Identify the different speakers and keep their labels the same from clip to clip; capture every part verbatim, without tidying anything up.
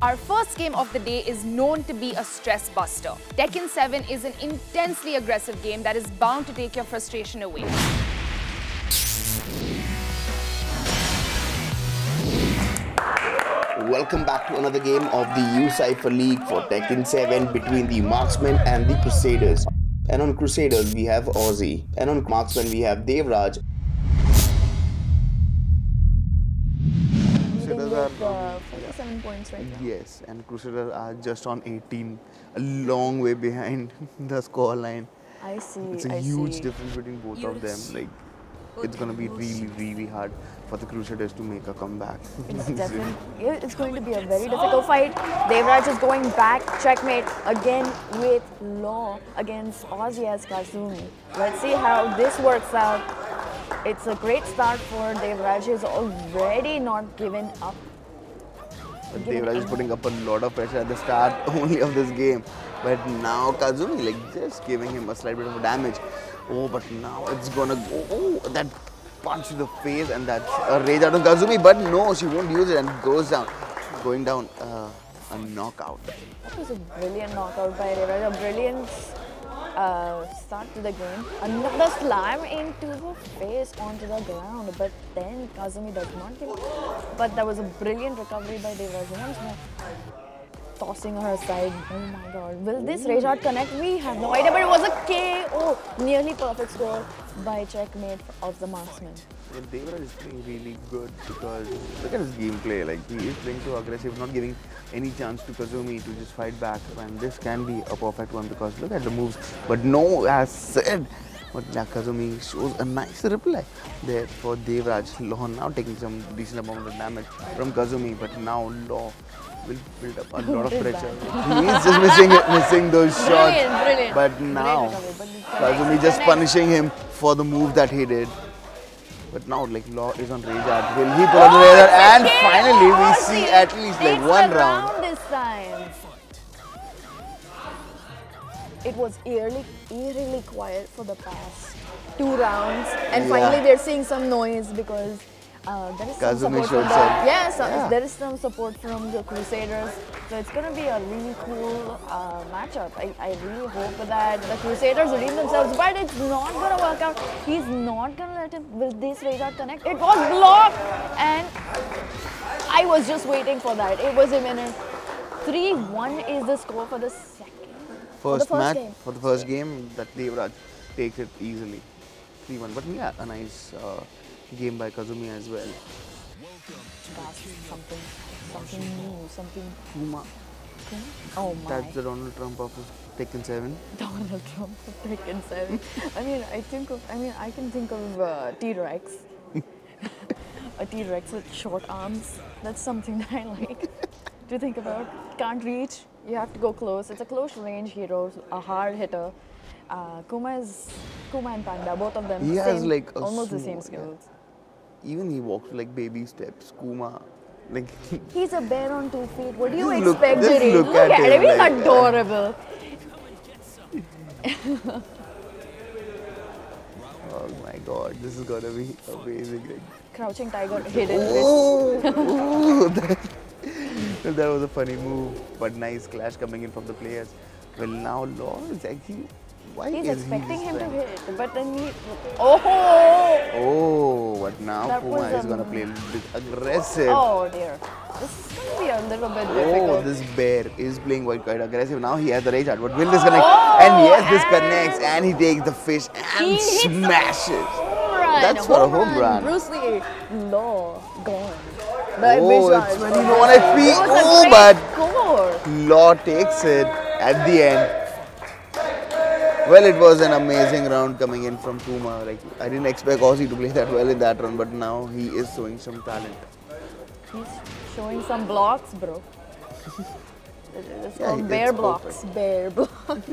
Speaker 1: Our first game of the day is known to be a stress buster. Tekken seven is an intensely aggressive game that is bound to take your frustration away.
Speaker 2: Welcome back to another game of the Ucypher League for Tekken seven between the Marksmen and the Crusaders. And on Crusaders we have Ozzie, and on Marksmen we have Devraj.
Speaker 3: Crusaders are
Speaker 4: uh, forty-seven points right now.
Speaker 3: Yes, and Crusaders are just on eighteen, a long way behind the score line.
Speaker 4: I see.
Speaker 3: It's a
Speaker 4: I
Speaker 3: huge
Speaker 4: see.
Speaker 3: difference between both of them. Like, it's gonna be really, really hard for the Crusaders to make a comeback.
Speaker 4: It's definitely. It's going to be a very difficult fight. Devraj is going back. Checkmate again with Law against Ozzie as Kazumi. Let's see how this works out. It's a great start for Devraj. He's already not given up.
Speaker 3: But Devraj is putting up a lot of pressure at the start only of this game. But now Kazumi, like, just giving him a slight bit of damage. Oh, but now it's gonna go. Oh, that punch to the face, and that's a rage out of Kazumi. But no, she won't use it and goes down. Going down, uh, a knockout.
Speaker 4: That was a brilliant knockout by Devraj. A brilliant uh, start to the game. Another slam into the face onto the ground. But then Kazumi does not give it. But that was a brilliant recovery by Devraj. Once more. Tossing her aside. Oh my god. Will this rage out connect? We have no idea, but it was a K O. Nearly perfect score by Checkmate of the Marksmen.
Speaker 3: Yeah, Devraj is playing really good because look at his gameplay. Like, he is playing so aggressive, not giving any chance to Kazumi to just fight back. And this can be a perfect one because look at the moves. But no, as said, but yeah, Kazumi shows a nice reply there for Devraj. Law now taking some decent amount of damage from Kazumi, but now Law will build up a lot of pressure. He is just missing it, missing those shots.
Speaker 4: Brilliant, brilliant.
Speaker 3: But now,
Speaker 4: Brilliant recovery, but
Speaker 3: Kazumi just punishing him for the move that he did. But now, like, Law is on rage art. Will he pull out the rage art? And finally, we see at least like one round.
Speaker 4: This time. It was eerily, eerily quiet for the past two rounds, and
Speaker 3: Yeah.
Speaker 4: finally we're seeing some noise because uh, there is some
Speaker 3: Kazumi
Speaker 4: support from
Speaker 3: showed
Speaker 4: the
Speaker 3: some-
Speaker 4: yeah, so
Speaker 3: Yeah.
Speaker 4: there is some support from the Crusaders. So it's gonna be a really cool uh, matchup. I, I really hope that the Crusaders redeem themselves, but it's not gonna work out. He's not gonna let him. Will this rage out connect? It was blocked, and I was just waiting for that. It was imminent. three one is the score for the second. For the
Speaker 3: First
Speaker 4: first
Speaker 3: match,
Speaker 4: game.
Speaker 3: for the first game, that Devraj takes it easily. three one. But yeah, a nice uh, game by Kazumi as well.
Speaker 4: That's something, something new, something.
Speaker 3: Kuma,
Speaker 4: Oh my!
Speaker 3: that's the Donald Trump of Tekken seven.
Speaker 4: Donald Trump of Tekken seven. I mean, I think of. I mean, I can think of uh, T-Rex. A T-Rex with short arms. That's something that I like to think about. Can't reach. You have to go close. It's a close range hero, a hard hitter. Uh, Kuma is Kuma and Panda, both of them.
Speaker 3: He
Speaker 4: same,
Speaker 3: has like a
Speaker 4: almost the same
Speaker 3: small-
Speaker 4: skills.
Speaker 3: Even he walks like baby steps. Kuma, like
Speaker 4: He's a bear on two feet. What do you
Speaker 3: Just look-
Speaker 4: expect,
Speaker 3: just
Speaker 4: Jiri?
Speaker 3: look
Speaker 4: Look
Speaker 3: at
Speaker 4: at him.
Speaker 3: him,
Speaker 4: He's
Speaker 3: like-
Speaker 4: adorable.
Speaker 3: oh my god, this is gonna be amazing. Like,
Speaker 4: Crouching tiger, hidden wrist.
Speaker 3: oh, oh, that, that was a funny move, but nice clash coming in from the players. Well, now Law is actually. Why
Speaker 4: He's
Speaker 3: is
Speaker 4: expecting
Speaker 3: he
Speaker 4: him to
Speaker 3: trying-
Speaker 4: hit, but then he. Oh!
Speaker 3: Oh, but now
Speaker 4: That
Speaker 3: Kuma
Speaker 4: was
Speaker 3: is
Speaker 4: a-
Speaker 3: gonna play a little bit aggressive.
Speaker 4: Oh dear. This is going to be a little bit
Speaker 3: Oh,
Speaker 4: difficult.
Speaker 3: this bear is playing quite, quite aggressive. Now he has the rage art, but will this connect?
Speaker 4: Oh,
Speaker 3: and yes, this
Speaker 4: and-
Speaker 3: connects, and he takes the fish and
Speaker 4: He hits the
Speaker 3: smashes.
Speaker 4: Home run.
Speaker 3: That's for a home run.
Speaker 4: Bruce Lee. Law gone. The
Speaker 3: Oh,
Speaker 4: Vijay.
Speaker 3: it's twenty-one H P.
Speaker 4: It was a
Speaker 3: Oh,
Speaker 4: great
Speaker 3: but
Speaker 4: score.
Speaker 3: Law takes it at the end. Well, it was an amazing round coming in from Kuma. Like, I didn't expect Ozzie to play that well in that round, but now he is showing some talent.
Speaker 4: He's showing some blocks, bro. It's
Speaker 3: Yeah,
Speaker 4: called
Speaker 3: it's
Speaker 4: bear blocks.
Speaker 3: perfect.
Speaker 4: Bear blocks.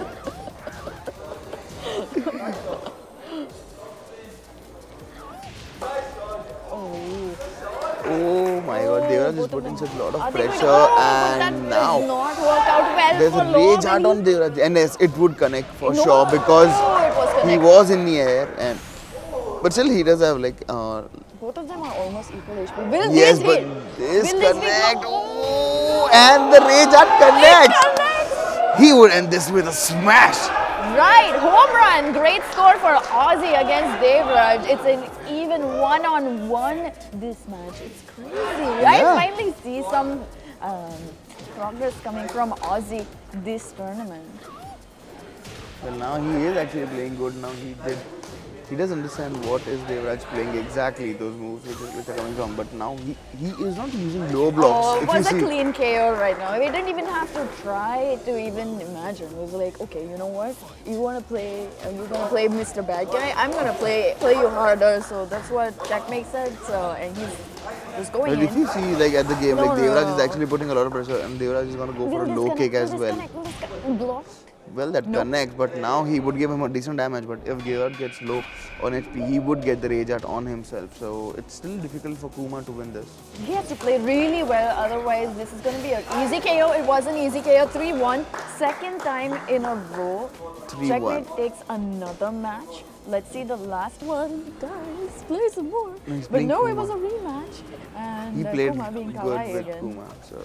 Speaker 4: oh.
Speaker 3: Oh my god, Devraj is
Speaker 4: both of
Speaker 3: putting
Speaker 4: them.
Speaker 3: such a lot
Speaker 4: Are
Speaker 3: of
Speaker 4: they going
Speaker 3: pressure,
Speaker 4: to- oh, but that
Speaker 3: and
Speaker 4: did
Speaker 3: now
Speaker 4: not work out well
Speaker 3: there's
Speaker 4: for
Speaker 3: a
Speaker 4: Law
Speaker 3: rage art
Speaker 4: when
Speaker 3: on Devraj, and yes, it would connect for
Speaker 4: No,
Speaker 3: sure because
Speaker 4: no, it was
Speaker 3: he
Speaker 4: connect.
Speaker 3: was in the air, and but still he does have like uh,
Speaker 4: Both of them are almost equal H P. Will
Speaker 3: yes,
Speaker 4: this
Speaker 3: but
Speaker 4: hit?
Speaker 3: this
Speaker 4: Will this hit?
Speaker 3: connect.
Speaker 4: No.
Speaker 3: Oh, no, and the rage art connects. He would end this with a smash.
Speaker 4: Right, home run. Great score for Ozzie against Devraj. It's an even one-on-one this match. It's crazy. I
Speaker 3: Yeah.
Speaker 4: finally see some um, progress coming from Ozzie this tournament.
Speaker 3: Well, now he is actually playing good. Now he did. He does understand what is Devraj playing exactly, those moves which, is, which are coming from. But now he, he is not using low blocks.
Speaker 4: Oh, it
Speaker 3: if
Speaker 4: was
Speaker 3: you
Speaker 4: a
Speaker 3: see.
Speaker 4: clean K O right now. We didn't even have to try to even imagine. It was like, okay, you know what? You want to play, uh, you're going to play Mister Bad Guy. I'm going to play play you harder. So that's what CheckMate said. So, and he's just going
Speaker 3: But
Speaker 4: in.
Speaker 3: if you see, like at the game,
Speaker 4: No,
Speaker 3: like
Speaker 4: no,
Speaker 3: Devraj
Speaker 4: no.
Speaker 3: is actually putting a lot of pressure, and Devraj is going to go for a
Speaker 4: Will
Speaker 3: low
Speaker 4: disconnect,
Speaker 3: kick
Speaker 4: will
Speaker 3: as well.
Speaker 4: disconnect, will disconnect. Block.
Speaker 3: Well, that
Speaker 4: No.
Speaker 3: connects, but now he would give him a decent damage. But if Devraj gets low on H P, he would get the rage art on himself. So it's still difficult for Kuma to win this.
Speaker 4: He has to play really well, otherwise this is going to be an easy K O. It was an easy K O, three one. Second time in a row.
Speaker 3: three one.
Speaker 4: CheckMate takes another match. Let's see the last one. Guys, play some more.
Speaker 3: No, he's
Speaker 4: but
Speaker 3: playing
Speaker 4: no, it
Speaker 3: Kuma.
Speaker 4: was a rematch. And
Speaker 3: He
Speaker 4: uh,
Speaker 3: played
Speaker 4: Kuma being
Speaker 3: good
Speaker 4: kawaii
Speaker 3: with
Speaker 4: again.
Speaker 3: Kuma. So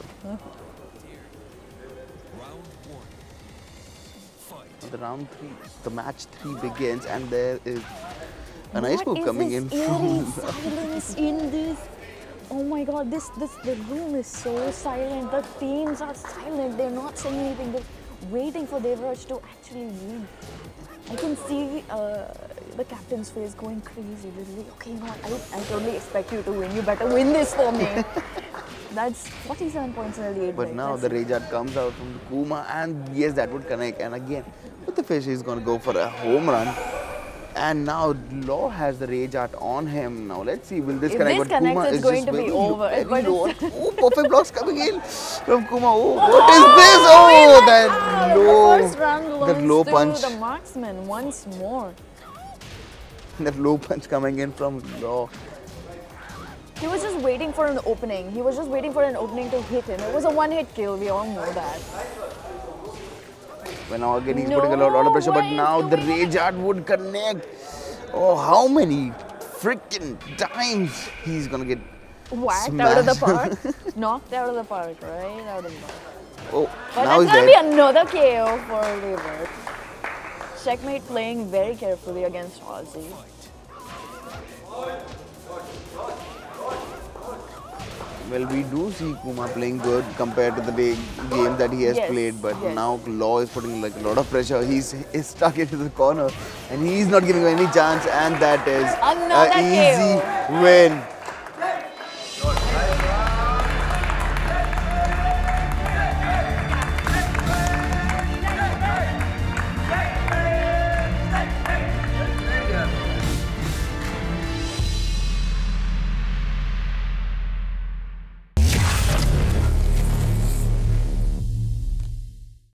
Speaker 3: the round three, the match three begins, and there is a nice move coming in
Speaker 4: Eerie
Speaker 3: from.
Speaker 4: silence in this. Oh my God! This this the room is so silent. The teams are silent. They're not saying anything. They're waiting for Devraj to actually win. I can see uh, the captain's face going crazy. They're like, okay, you know what? I, I totally expect you to win. You better win this for me. That's forty-seven points in a lead.
Speaker 3: But
Speaker 4: like,
Speaker 3: now
Speaker 4: that's
Speaker 3: the rage art comes out from Kuma, and yes, that would connect. And again, with the fish, he's gonna go for a home run. And now Law has the rage art on him. Now let's see, will this
Speaker 4: If
Speaker 3: connect?
Speaker 4: this
Speaker 3: But Kuma
Speaker 4: connects, it's
Speaker 3: is
Speaker 4: going
Speaker 3: just
Speaker 4: to be
Speaker 3: very
Speaker 4: over.
Speaker 3: Low, very
Speaker 4: But
Speaker 3: low.
Speaker 4: it's-
Speaker 3: Oh, perfect blocks coming in from Kuma. Oh, what is this? Oh, that
Speaker 4: Ah,
Speaker 3: low,
Speaker 4: the first round
Speaker 3: that
Speaker 4: belongs
Speaker 3: low
Speaker 4: to
Speaker 3: punch,
Speaker 4: the Marksmen once more.
Speaker 3: that low punch coming in from Law.
Speaker 4: He was just waiting for an opening. He was just waiting for an opening to hit him. It was a one-hit kill. We all know that.
Speaker 3: Well, now again he's
Speaker 4: No,
Speaker 3: putting a lot, lot of pressure,
Speaker 4: what
Speaker 3: but
Speaker 4: is
Speaker 3: now the
Speaker 4: going
Speaker 3: rage art would connect. Oh, how many freaking times he's gonna get
Speaker 4: Whacked out of the
Speaker 3: smashed.
Speaker 4: park. Knocked out of the park, right out of the park.
Speaker 3: Oh,
Speaker 4: But
Speaker 3: now
Speaker 4: that's
Speaker 3: he's
Speaker 4: gonna
Speaker 3: dead.
Speaker 4: be another K O for River. CheckMate playing very carefully against Ozzie.
Speaker 3: Well, we do see Kuma playing good compared to the day, game that he has
Speaker 4: Yes,
Speaker 3: played, but
Speaker 4: yes.
Speaker 3: now Law is putting like a lot of pressure. He's, he's stuck into the corner, and he's not giving him any chance, and that is
Speaker 4: Another
Speaker 3: an
Speaker 4: K O.
Speaker 3: easy win